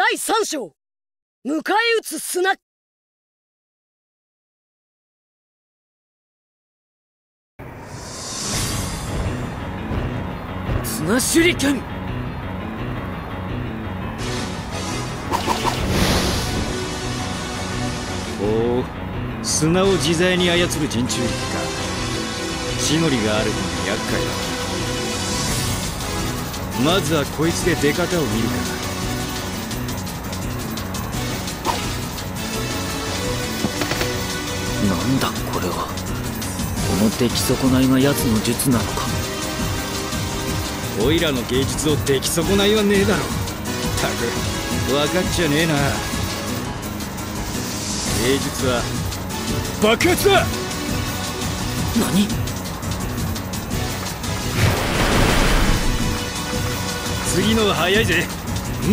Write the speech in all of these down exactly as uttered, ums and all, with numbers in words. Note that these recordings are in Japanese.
だいさん章迎え撃つ砂。砂手裏剣。 おお、砂を自在に操る人中力か。地の利がある分厄介だ。まずはこいつで出方を見るか。 なんだこれは。この出来損ないが奴の術なのか。 オイラの芸術を出来損ないはねえだろ。たく分かっちゃねえな。芸術は爆発だ。 何？ 次のは早いぜ。うん。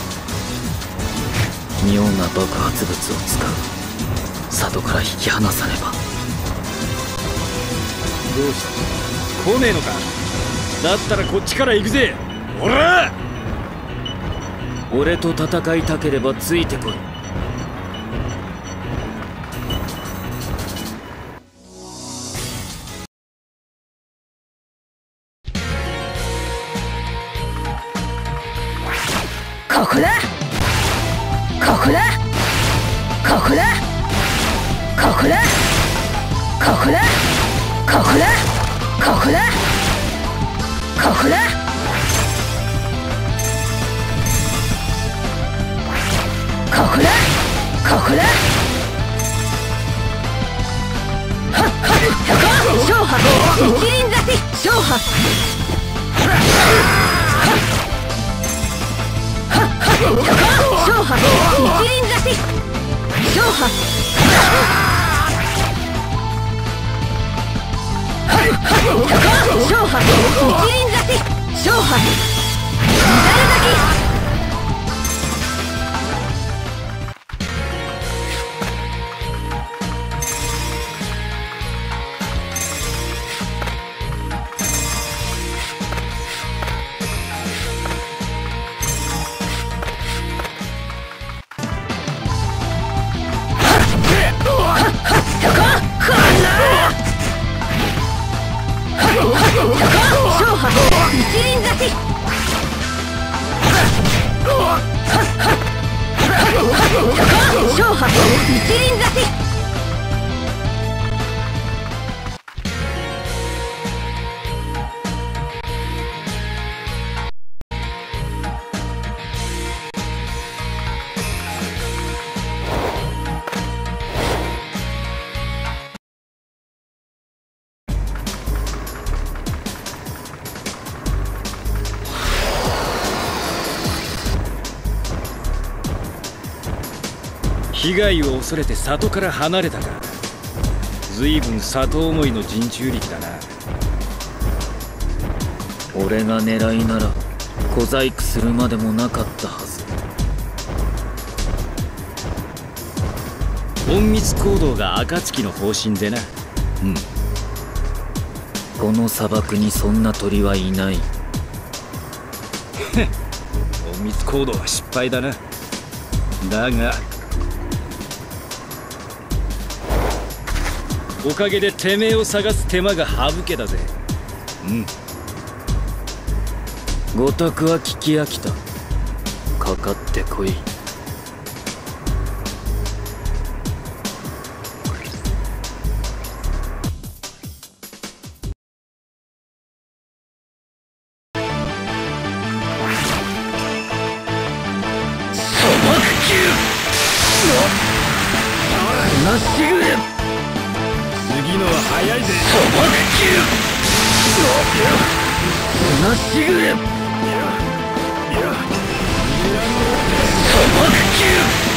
妙な爆発物を使う。里から引き離さねば。 どうした？来ねえのか？だったらこっちから行くぜ。おら！ 俺と戦いたければついてこい。 ここだ、ここだ、ここだ、ここだ、ここだ、ここだ、ここだ、ここだ、ここだ、ここだ。はっはっ、勝破、一輪刺し、勝破。勝破、一輪刺し、勝破。勝破、一輪刺し、勝破。乱れ咲き。勝破、一輪刺し。勝破、一輪刺し。 被害を恐れて里から離れたか。随分里思いの人中力だな。 俺が狙いなら小細工するまでもなかったはず。 隠密行動が暁の方針でな。うん。 この砂漠にそんな鳥はいない。 隠密行動は失敗だな。だがおかげでてめえを探す手間が省けたぜ。うん。 ごたくは聞き飽きた。かかってこい。 砂漠級。 まっしぐれ。 次のは早いぜ。 砂漠級。まっしぐれ。砂漠級。